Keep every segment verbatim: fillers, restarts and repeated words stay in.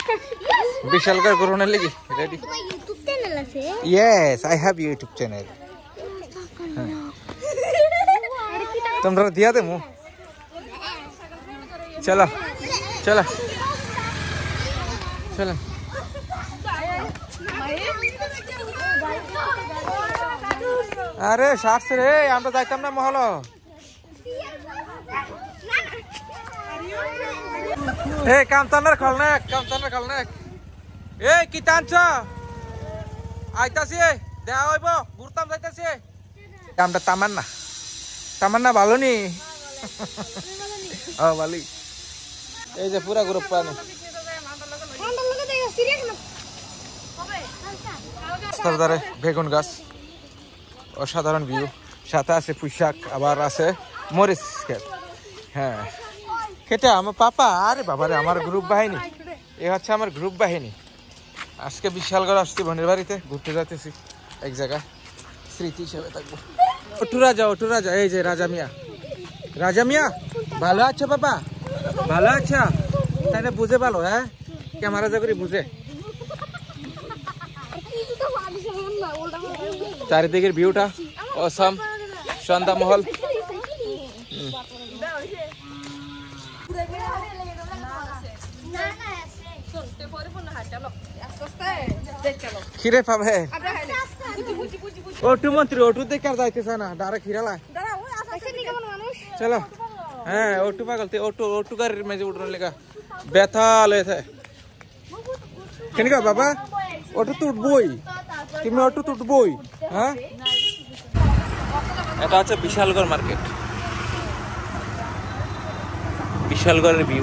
বিশালকার করোনা লাগি ready YouTube channel আছে yes I have YouTube channel তোমরা দিয়া দেমু চলো চলো চলো আরে শার্টস রে আমরা যাইতাম না মহল এ কামতানার খলনা কামতানার খলনা এ কি টানছ আইতাছি দেখা হইব ঘুরতাম যাইতাছি আমরা তামান্না তামান্না ভালো নি ও ভালো এই যে পুরা গ্রুপ পানি রাস্তার বেগুন গাছ অসাধারণ ভিউ সাথে আছে পুঁইশাক আবার আছে মরিচ ক্ষেত হ্যাঁ কেটে আমার পাপা আরে বাবারে আমার গ্রুপ বাহিনী এ হচ্ছে আমার গ্রুপ বাহিনী আজকে বিশালগড় আসছি বোনের বাড়িতে ঘুরতে যাচ্ছি এক জায়গায় স্মৃতি হিসেবে থাকবো ওটু রাজা ওটু রাজা এই যে রাজা মিয়া রাজা মিয়া ভালো আছো বাবা ভালো আছো তাহলে বুঝে ভালো হ্যাঁ ক্যামেরা যা করে বুঝে চারিদিকের ভিউটা অসম সন্ধ্যা মহল খিরে পাবে ওটু মন্ত্রী ওটু দেখার যাইতেছে না ডাইরেক্ট খিরালা চলো হ্যাঁ ওটু পাগল ওটু ওটু গাড়ির মেজে উঠনে লেগা ব্যথা লয়েছে কেন বাবা ওটু তো উঠবই তুমি অটো তো উঠবই হ্যাঁ এটা হচ্ছে বিশালগড় মার্কেট বিশালগড়ের ভিউ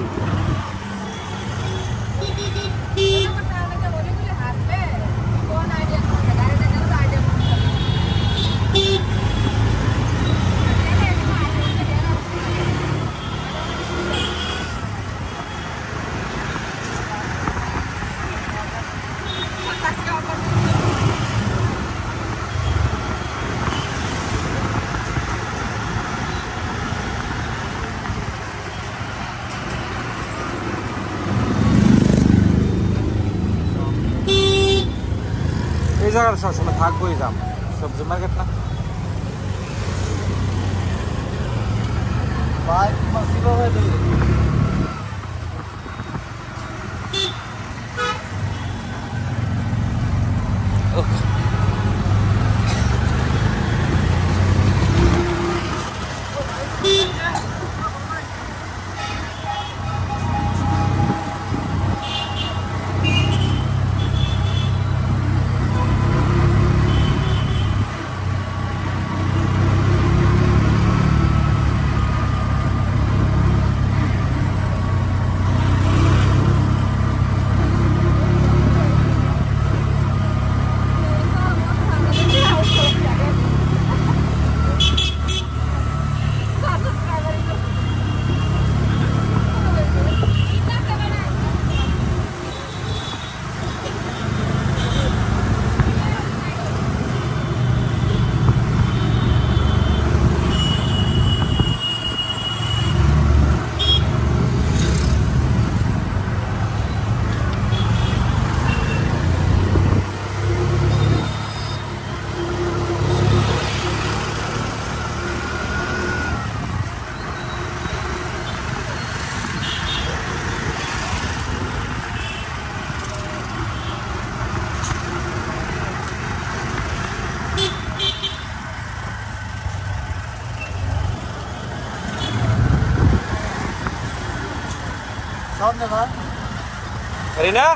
এই জায়গার সবসময় থাকবোই যাম সবজি মার্কেট না বাইক মসিবো হয়ে দিল Rina?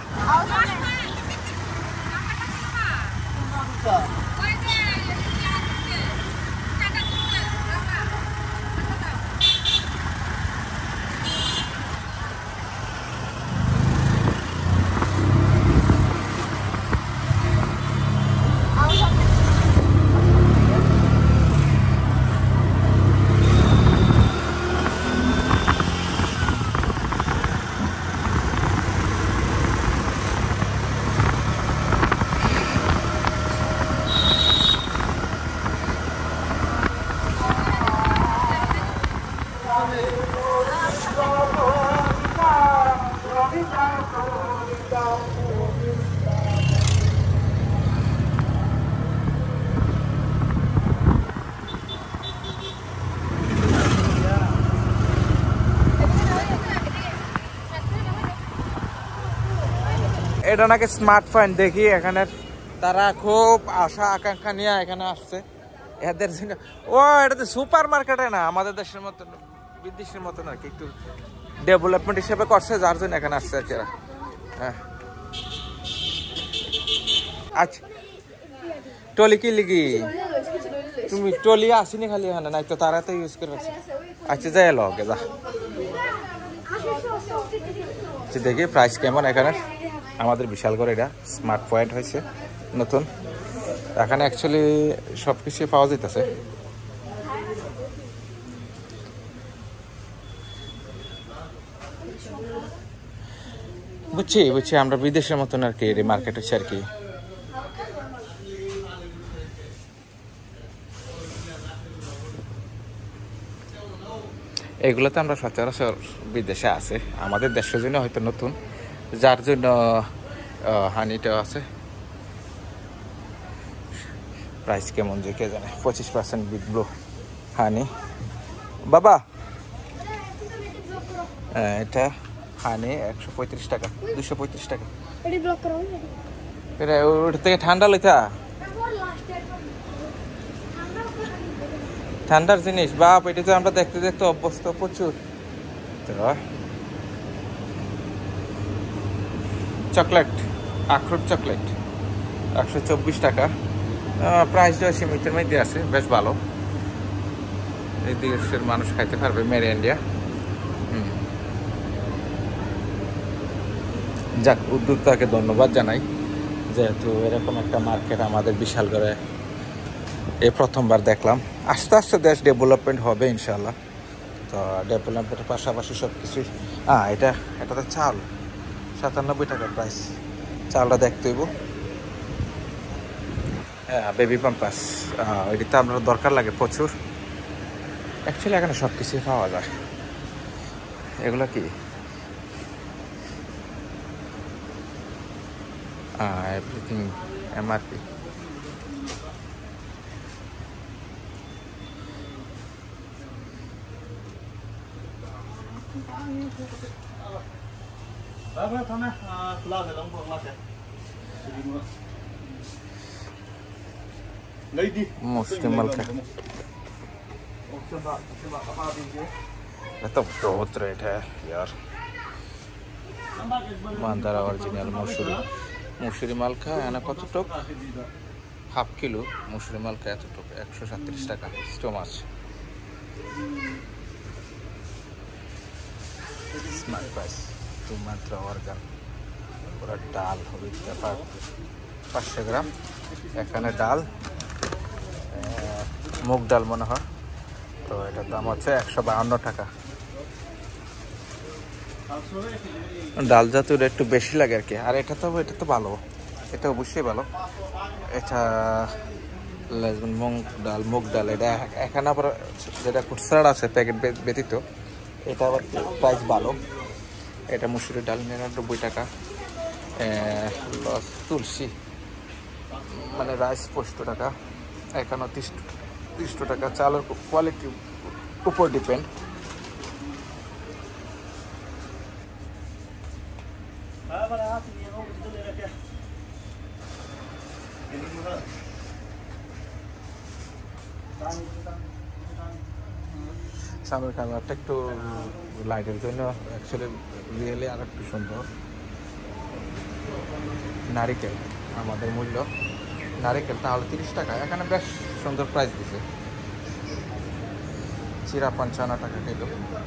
এটা নাকি স্মার্টফোন দেখি এখানে তারা খুব আশা আকাঙ্ক্ষা নিয়ে এখানে আসছে এদের জন্য। ও এটা তো সুপার মার্কেটে না, আমাদের দেশের মতো বিদেশের মতো না, একটু ডেভেলপমেন্ট হিসেবে করছে, যার জন্য এখানে আসছে আর কি। হ্যাঁ আচ্ছা টলি কি লিগি তুমি টলি আসিনি খালি এখানে নাই তো তারা তো ইউজ করে রাখছে। আচ্ছা যাই এলো ওকে যা দেখি প্রাইস কেমন এখানে। আমাদের বিশাল করে এটা স্মার্ট পয়েন্ট হয়েছে নতুন, এখানে অ্যাকচুয়ালি সব কিছু পাওয়া যেতেছে। বুঝছি বুঝছি আমরা বিদেশের মতন আর কি মার্কেট হচ্ছে আর কি। এগুলো তো আমরা সচরাচর বিদেশে আছে, আমাদের দেশের জন্য হয়তো নতুন, যার জন্য হানিটা আছে। প্রাইস কেমন যে কে জানে। পঁচিশ পার্সেন্ট বিগ ব্লু হানি বাবা। এটা হানি একশো পঁয়ত্রিশ টাকা, দুশো পঁয়ত্রিশ টাকা। এটা ওটা থেকে ঠান্ডা লইতা, ঠান্ডার জিনিস বাপ। এটা তো আমরা দেখতে দেখতে অভ্যস্ত প্রচুর। চকলেট, আখরোট চকলেট একশো চব্বিশ টাকা। প্রাইসটা সীমিতের মধ্যে আছে, বেশ ভালো। এই দেশের মানুষ খাইতে পারবে, মেড ইন ইন্ডিয়া। হুম যাক, উদ্যোক্তাকে ধন্যবাদ জানাই, যেহেতু এরকম একটা মার্কেট আমাদের বিশাল করে এই প্রথমবার দেখলাম। আস্তে আস্তে দেশ ডেভেলপমেন্ট হবে ইনশাল্লাহ। তো ডেভেলপমেন্টের পাশাপাশি সব কিছুই। হ্যাঁ এটা এটা তো চাল সাতানব্বই টাকা প্রাইস, চালটা দেখতে হইব। হ্যাঁ বেবি পাম্পাস, ওইটা তো আপনার দরকার লাগে প্রচুর। অ্যাকচুয়ালি এখানে সব কিছুই পাওয়া যায়। এগুলো কি এভরিথিং এমআরপি। মুসলিম মালকা तो बहुत रेट है यार। मानदारा ओरिजिनल मसूरी मसूरी मालका एना कत टक हाफ किलो मसूरी मालका एत टक एकशो सैंतीस टाका स्टोमाच। स्मार्ट प्राइस मात्र अर्गान पूरा डाल হবে पाँचशो ग्राम এখানে ডাল মুগ ডাল মনে হয়। তো এটার দাম হচ্ছে একশো বাহান্ন টাকা। ডাল জাতীয় একটু বেশি লাগে আর কি। আর এটা তো এটা তো ভালো, এটা অবশ্যই ভালো। এটা মুগ ডাল মুগ ডাল এটা এখানে আবার যেটা খুচরা আছে প্যাকেট ব্যতীত, এটা আবার প্রাইস ভালো। এটা মুসুরি ডাল নিরানব্বই টাকা। তুলসী মানে রাইস পঁচিশ টাকা, এখানে তিরিশ তিরিশ টাকা। চালের কোয়ালিটির উপর ডিপেন্ড। সামনের কালারটা একটু লাইটের জন্য অ্যাকচুয়ালি রিয়েলি আর একটু সুন্দর। নারিকেল আমাদের মূল্য নারিকেল তাহলে তিরিশ টাকা, এখানে বেশ সুন্দর প্রাইস দিছে। চিরা পঞ্চান্ন টাকা কিলো।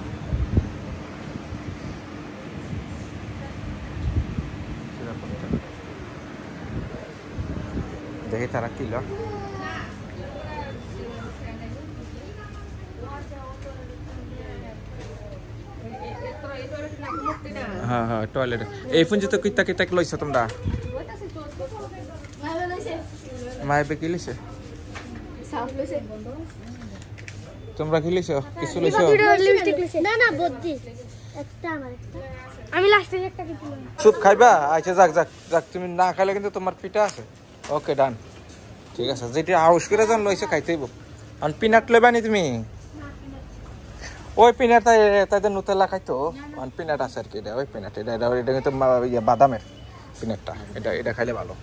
চিরা পঞ্চান্ন দেখি তারা কিলো। হ্যাঁ হ্যাঁ টয়লেট এই পুঞ্জি তো কিতা কিতা লইছ তোমরা? মাইবে কি লইছে? তোমরা কি লইছো? কিছু লইছো? না না বদ্দি একটা আমার একটা আমি লাস্টে একটা কি দিলাম। সুপ খাইবা? আচ্ছা যাক যাক যাক, তুমি না খাইলে কিন্তু তোমার পিঠা আছে। ওকে ডান, ঠিক আছে। যেটা হাউস করে যখন লইছো খাইতেইব। আর পিনাট লইবা নি তুমি? ওই পিনাট তাদের নুতেলা খাইতো, আর পিনাট আছে আর কি। এটা ওই পিনাট এটা এটা কিন্তু বাদামের পিনাটটা, এটা এটা খাইলে ভালো।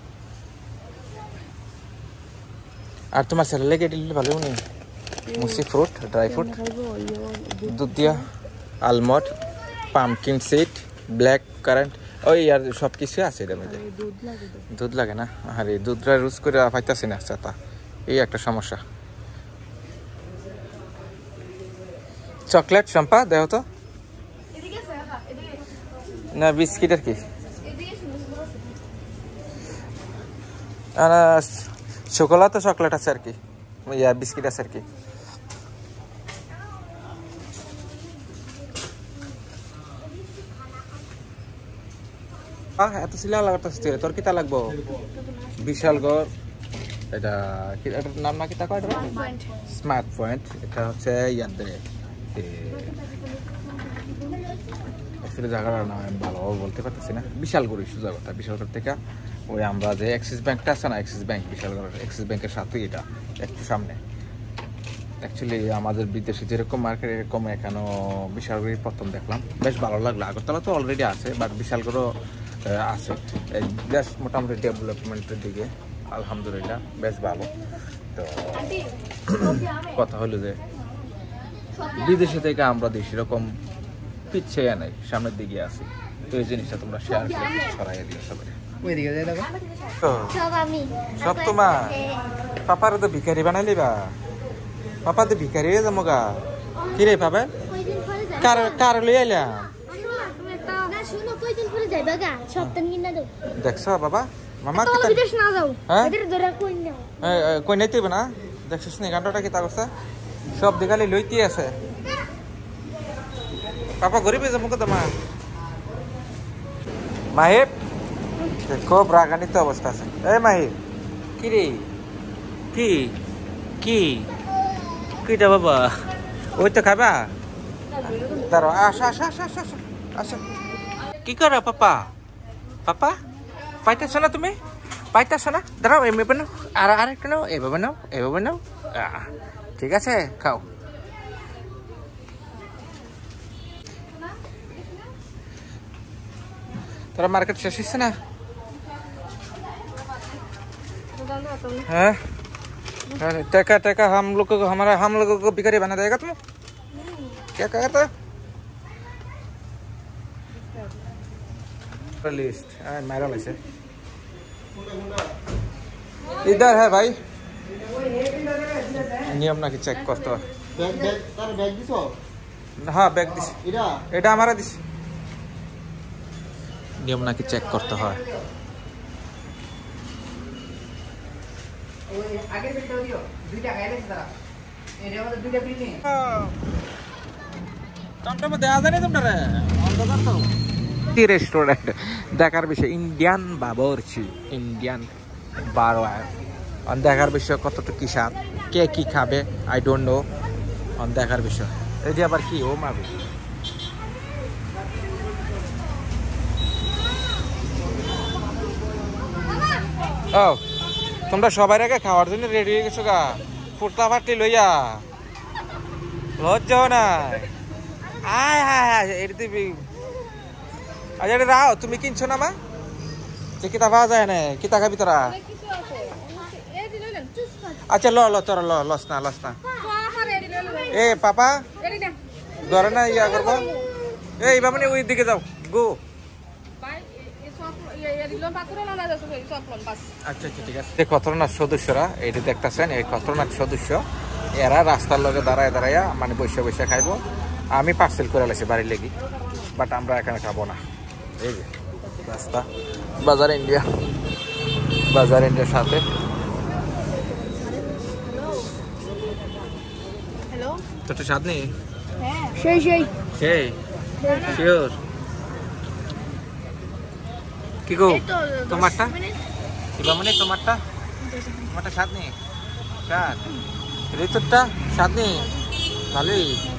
আর তোমার ছেলে লেগে দিলে ভালো নেই, মুসি ফ্রুট, ড্রাই ফ্রুট, দুধ দিয়া, almond, pumpkin seed, black currant, ওই আর সব কিছু আছে এটার মধ্যে। দুধ লাগে না? আরে দুধটা রুজ করে পাইতাছি না চাতা, এই একটা সমস্যা। চকলেট শম্পা দেও তো না, বিস্কিট আর কি, চকোলাত চকলেট আছে আর কি, ইয়া বিস্কিট আছে আর কি। এত সিলা লাগাতেছিস তোর কিতা লাগবো? বিশালগড়, এটা এটার নাম না কিতা কয়? Smart point. এটা হচ্ছে ইয়াতে জায়গাটার নাম আমি ভালোভাবে বলতে পারতেছি না। বিশালগড় ইস্যু জায়গাটা, বিশালগড় থেকে ওই আমরা যে অ্যাক্সিস ব্যাংকটা আছে না, অ্যাক্সিস ব্যাংক, বিশালগড়ের অ্যাক্সিস ব্যাংকের সাথেই এটা, একটু সামনে। অ্যাকচুয়ালি আমাদের বিদেশে যেরকম মার্কেট এরকম এখানেও বিশালগড়ই প্রথম দেখলাম, বেশ ভালো লাগলো। আগরতলা তো অলরেডি আছে, বাট বিশালগড়ও আছে, বেশ মোটামুটি ডেভেলপমেন্টের দিকে আলহামদুলিল্লাহ, বেশ ভালো। তো কথা হলো যে বিদেশে থেকে আমরা দেশ এরকম পিছিয়ে নাই, সামনের দিকে আছি। তো এই জিনিসটা তোমরা শেয়ার করে ছড়াই দিও সবাই। সব তোমার পাপার তো ভিখারি বানাইলি বা? পাপা তো ভিখারি হয়ে যাবো গা। কি রে পাবে? কার কার লই আইলাম দেখছো বাবা? মামা কই নাইতে না? দেখছিস নি গানটা কি তা করছে? সব দেখালি লইতে আছে। পাপা গরিব হয়ে যাবো তোমার। মাহিব খুব রাগান্বিত অবস্থা আছে। এই মাহিব, কি রে? কি কি কিটা বাবা? ওই তো খাবা? দাঁড়ো, আসা আসা আসা আসা আসা আসা। কি করো পাপা? পাপা পাইতেছ না তুমি? পাইতেছ না? দাঁড়াও, এমনি বানাও, আর আরেকটা নাও, এভাবে নাও, এভাবে নাও। ঠিক আছে, খাও। তোরা मार्केट শেষ হচ্ছে না? हाँ टका टका हम लोग को, हमारा हम लोगों को भिखारी बना देगा तुम? क्या कहा था? लिस्ट मेरा वैसे इधर है भाई, नियम ना कि चेक करते हो। बैग बैग तार बैग दिसो? हाँ बैग दिस, এটা এটা हमारा दिस। নিয়ম নাকি চেক করতে হয়। রেস্টুরেন্ট দেখার বিষয় ইন্ডিয়ান বাবরচি, ইন্ডিয়ান বারোয়ার দেখার বিষয় কতটা কি স্বাদ, কে কি খাবে আই ডোন্ট নো, দেখার বিষয়। এই যে আবার কি ও মাবি ও তোমরা সবাই আগে খাওয়ার জন্য রেডি হয়ে গেছো গা? ফুটলা ফাটলি লইয়া লজ্জাও না? আয় হায় হায়, এটা তুমি আচ্ছা এটা রাও, তুমি কিনছো না মা? যে কিতা পাওয়া যায় না, কিতা খাবি তোরা? আচ্ছা ল ল তোরা ল, লস না লস না। এ পাপা ধরে না ইয়া করবো, এই বাবা ওই দিকে যাও গো। আচ্ছা আচ্ছা ঠিক আছে। খতরনাক সদস্যরা এটি দেখতেছেন, এই খতরনাক সদস্য এরা রাস্তার লগে দাঁড়ায় দাঁড়াইয়া মানে বসে বসে খাইবো। আমি পার্সেল করে লাইছি বাড়ির লেগে, বাট আমরা এখানে খাবো না। এই যে রাস্তা, বাজার ইন্ডিয়া, বাজার ইন্ডিয়ার সাথে তো স্বাদ নেই সেই সেই সেই শিওর। কি গো তোমারটা কিবা মানে তোমারটা তোমারটা স্বাদ নেই, স্বাদ ঋতুরটা স্বাদ নেই, ভালোই।